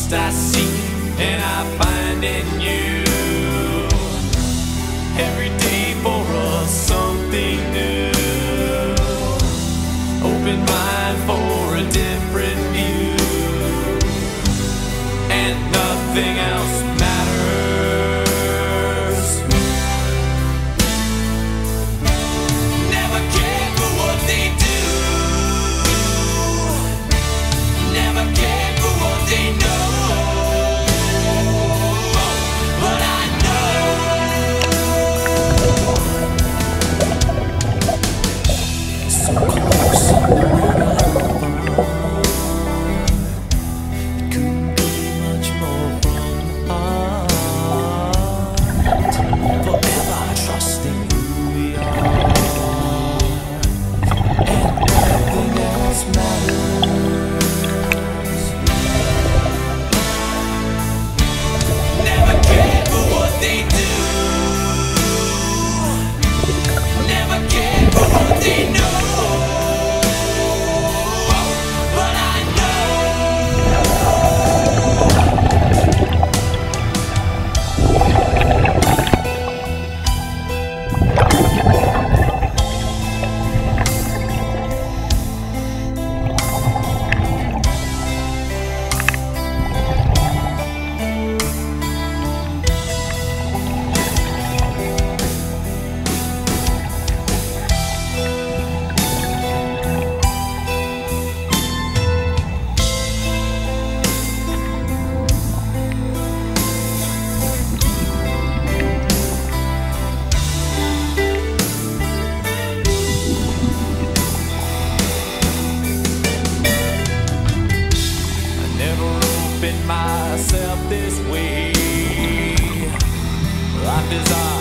trust I seek and I find in you. Every day for us something new. Open mind for a different view, and nothing else matters. Never cared for what they do. Never cared for what they know. But I know so close and couldn't be much more from apart. Forever trusting who we are, and nothing else matters. Never cared for what they do. Never cared for what they know. But I know myself this way. Life is